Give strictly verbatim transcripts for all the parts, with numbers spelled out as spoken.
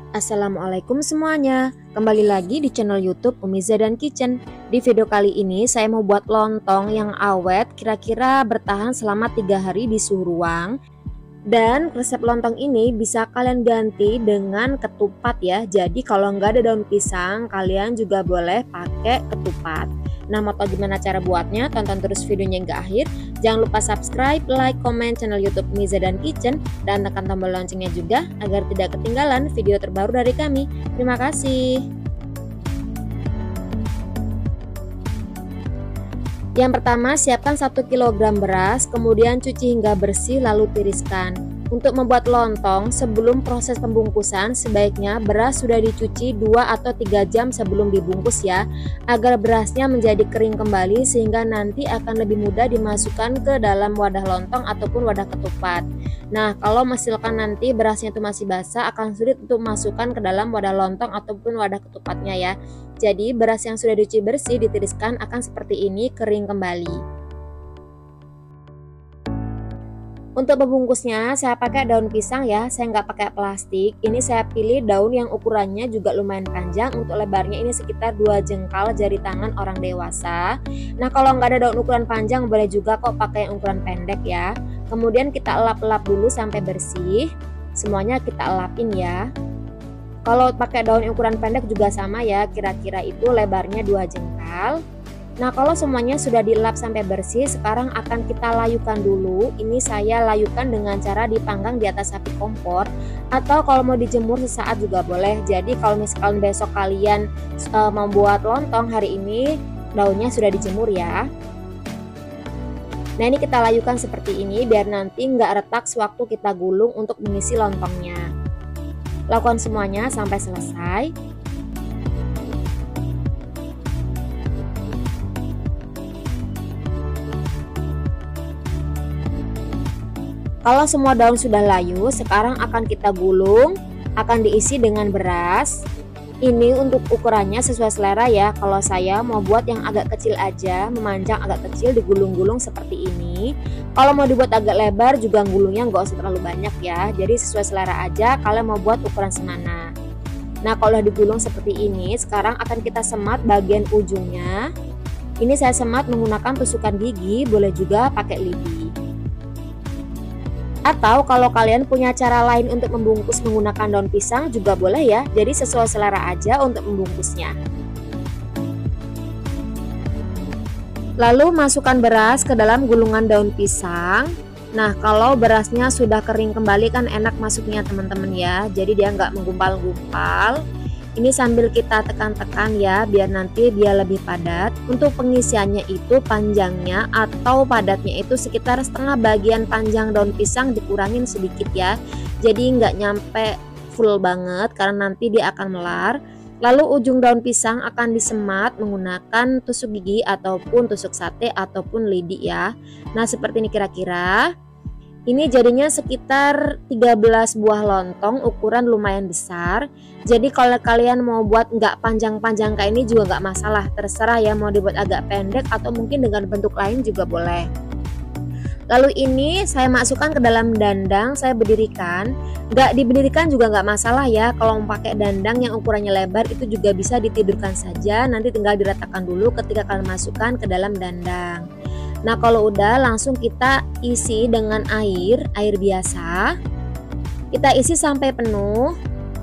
Assalamualaikum semuanya, kembali lagi di channel YouTube Umi Zadan Kitchen. Di video kali ini saya mau buat lontong yang awet, kira-kira bertahan selama tiga hari di suhu ruang. Dan resep lontong ini bisa kalian ganti dengan ketupat ya. Jadi kalau nggak ada daun pisang, kalian juga boleh pakai ketupat. Nah, mau tahu gimana cara buatnya? Tonton terus videonya hingga akhir. Jangan lupa subscribe, like, komen channel YouTube Umi Zadan Kitchen, dan tekan tombol loncengnya juga agar tidak ketinggalan video terbaru dari kami. Terima kasih. Yang pertama, siapkan satu kilogram beras, kemudian cuci hingga bersih lalu tiriskan. Untuk membuat lontong, sebelum proses pembungkusan, sebaiknya beras sudah dicuci dua atau tiga jam sebelum dibungkus ya, agar berasnya menjadi kering kembali sehingga nanti akan lebih mudah dimasukkan ke dalam wadah lontong ataupun wadah ketupat. Nah, kalau misalkan nanti berasnya itu masih basah, akan sulit untuk masukkan ke dalam wadah lontong ataupun wadah ketupatnya ya. Jadi beras yang sudah dicuci bersih ditiriskan akan seperti ini, kering kembali. Untuk pembungkusnya saya pakai daun pisang ya, saya nggak pakai plastik. Ini saya pilih daun yang ukurannya juga lumayan panjang, untuk lebarnya ini sekitar dua jengkal jari tangan orang dewasa. Nah, kalau nggak ada daun ukuran panjang boleh juga kok pakai yang ukuran pendek ya. Kemudian kita elap-elap dulu sampai bersih. Semuanya kita elapin ya. Kalau pakai daun ukuran pendek juga sama ya, kira-kira itu lebarnya dua jengkal. Nah, kalau semuanya sudah dilap sampai bersih, sekarang akan kita layukan dulu. Ini saya layukan dengan cara dipanggang di atas api kompor, atau kalau mau dijemur sesaat juga boleh. Jadi kalau misalkan besok kalian e, membuat lontong hari ini, daunnya sudah dijemur ya. Nah, ini kita layukan seperti ini biar nanti nggak retak sewaktu kita gulung untuk mengisi lontongnya. Lakukan semuanya sampai selesai. Kalau semua daun sudah layu, sekarang akan kita gulung, akan diisi dengan beras. Ini untuk ukurannya sesuai selera ya. Kalau saya mau buat yang agak kecil aja, memanjang agak kecil, digulung-gulung seperti ini. Kalau mau dibuat agak lebar juga gulungnya nggak usah terlalu banyak ya. Jadi sesuai selera aja, kalian mau buat ukuran semana. Nah, kalau udah digulung seperti ini, sekarang akan kita semat bagian ujungnya. Ini saya semat menggunakan tusukan gigi, boleh juga pakai lidi. Atau kalau kalian punya cara lain untuk membungkus menggunakan daun pisang juga boleh ya. Jadi sesuai selera aja untuk membungkusnya. Lalu masukkan beras ke dalam gulungan daun pisang. Nah, kalau berasnya sudah kering kembali kan enak masuknya teman-teman ya. Jadi dia nggak menggumpal-gumpal. Ini sambil kita tekan-tekan ya, biar nanti dia lebih padat. Untuk pengisiannya itu panjangnya atau padatnya itu sekitar setengah bagian panjang daun pisang dikurangin sedikit ya. Jadi nggak nyampe full banget karena nanti dia akan melar. Lalu ujung daun pisang akan disemat menggunakan tusuk gigi ataupun tusuk sate ataupun lidi ya. Nah, seperti ini kira-kira. Ini jadinya sekitar tiga belas buah lontong, ukuran lumayan besar. Jadi kalau kalian mau buat nggak panjang-panjang kayak ini juga nggak masalah, terserah ya, mau dibuat agak pendek atau mungkin dengan bentuk lain juga boleh. Lalu ini saya masukkan ke dalam dandang, saya berdirikan. Nggak diberdirikan juga nggak masalah ya. Kalau mau pakai dandang yang ukurannya lebar itu juga bisa ditidurkan saja, nanti tinggal diratakan dulu ketika kalian masukkan ke dalam dandang. Nah, kalau udah langsung kita isi dengan air, air biasa. Kita isi sampai penuh.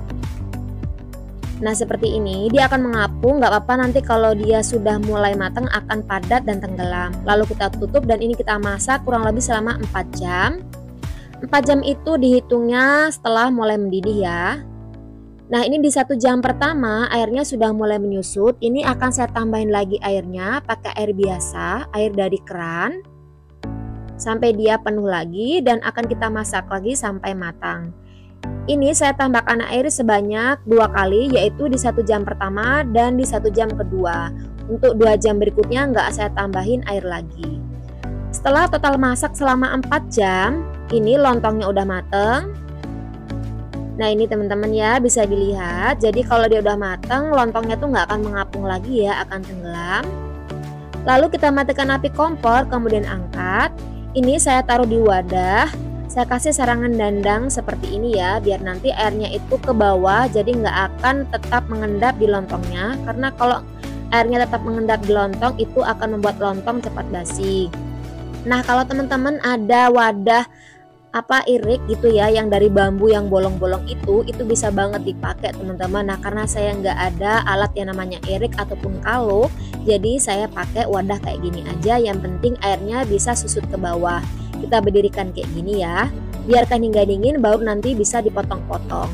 Nah, seperti ini, dia akan mengapung, nggak apa-apa nanti kalau dia sudah mulai matang akan padat dan tenggelam. Lalu kita tutup dan ini kita masak kurang lebih selama empat jam. empat jam itu dihitungnya setelah mulai mendidih ya. Nah, ini di satu jam pertama airnya sudah mulai menyusut. Ini akan saya tambahin lagi airnya, pakai air biasa, air dari keran, sampai dia penuh lagi dan akan kita masak lagi sampai matang. Ini saya tambahkan air sebanyak dua kali, yaitu di satu jam pertama dan di satu jam kedua. Untuk dua jam berikutnya nggak saya tambahin air lagi. Setelah total masak selama empat jam, ini lontongnya udah mateng. Nah, ini teman-teman ya, bisa dilihat. Jadi kalau dia udah mateng, lontongnya tuh nggak akan mengapung lagi ya, akan tenggelam. Lalu kita matikan api kompor, kemudian angkat. Ini saya taruh di wadah. Saya kasih sarangan dandang seperti ini ya, biar nanti airnya itu ke bawah, jadi nggak akan tetap mengendap di lontongnya. Karena kalau airnya tetap mengendap di lontong itu akan membuat lontong cepat basi. Nah, kalau teman-teman ada wadah apa irik gitu ya, yang dari bambu yang bolong-bolong itu, itu bisa banget dipakai teman-teman. Nah, karena saya nggak ada alat yang namanya irik ataupun kalo, jadi saya pakai wadah kayak gini aja. Yang penting airnya bisa susut ke bawah. Kita berdirikan kayak gini ya, biarkan hingga dingin baru nanti bisa dipotong-potong.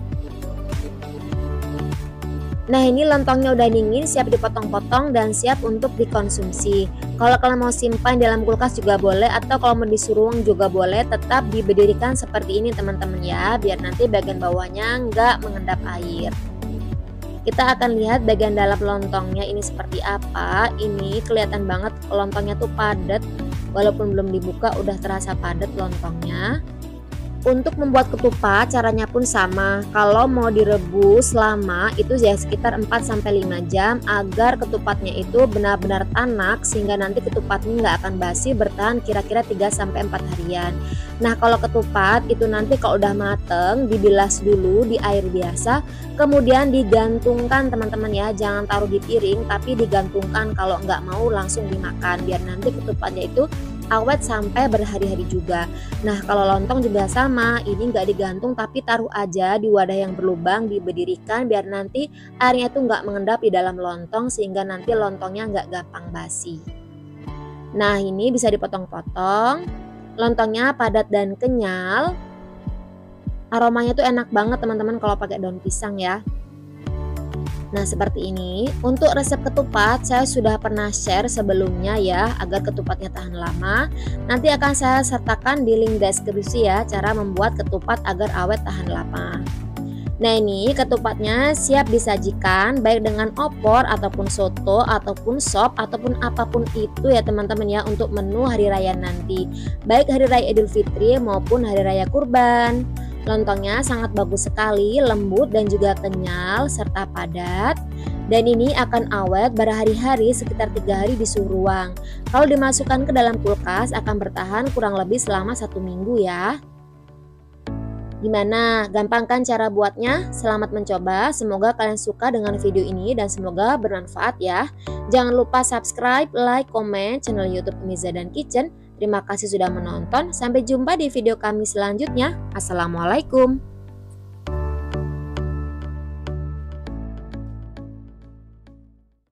Nah, ini lontongnya udah dingin, siap dipotong-potong dan siap untuk dikonsumsi. Kalau kalian mau simpan dalam kulkas juga boleh, atau kalau mau disuruh juga boleh. Tetap diberdirikan seperti ini teman-teman ya, biar nanti bagian bawahnya nggak mengendap air. Kita akan lihat bagian dalam lontongnya ini seperti apa. Ini kelihatan banget lontongnya tuh padat, walaupun belum dibuka udah terasa padat lontongnya. Untuk membuat ketupat caranya pun sama. Kalau mau direbus lama itu ya sekitar empat sampai lima jam agar ketupatnya itu benar-benar tanak, sehingga nanti ketupatnya nggak akan basi, bertahan kira-kira tiga sampai empat harian. Nah, kalau ketupat itu nanti kalau udah mateng dibilas dulu di air biasa, kemudian digantungkan teman-teman ya, jangan taruh di piring tapi digantungkan, kalau nggak mau langsung dimakan biar nanti ketupatnya itu awet sampai berhari-hari juga. Nah, kalau lontong juga sama, ini nggak digantung tapi taruh aja di wadah yang berlubang, diberdirikan biar nanti airnya itu nggak mengendap di dalam lontong, sehingga nanti lontongnya nggak gampang basi. Nah, ini bisa dipotong-potong, lontongnya padat dan kenyal, aromanya tuh enak banget teman-teman kalau pakai daun pisang ya. Nah, seperti ini. Untuk resep ketupat saya sudah pernah share sebelumnya ya, agar ketupatnya tahan lama. Nanti akan saya sertakan di link deskripsi ya, cara membuat ketupat agar awet tahan lama. Nah, ini ketupatnya siap disajikan baik dengan opor ataupun soto ataupun sop ataupun apapun itu ya teman-teman ya, untuk menu hari raya nanti, baik hari raya Idul Fitri maupun hari raya Kurban. Lontongnya sangat bagus sekali, lembut dan juga kenyal serta padat. Dan ini akan awet berhari-hari, sekitar tiga hari di suhu ruang. Kalau dimasukkan ke dalam kulkas akan bertahan kurang lebih selama satu minggu ya. Gimana? Gampang kan cara buatnya? Selamat mencoba, semoga kalian suka dengan video ini dan semoga bermanfaat ya. Jangan lupa subscribe, like, komen channel YouTube Umi Zadan Kitchen. Terima kasih sudah menonton, sampai jumpa di video kami selanjutnya. Assalamualaikum.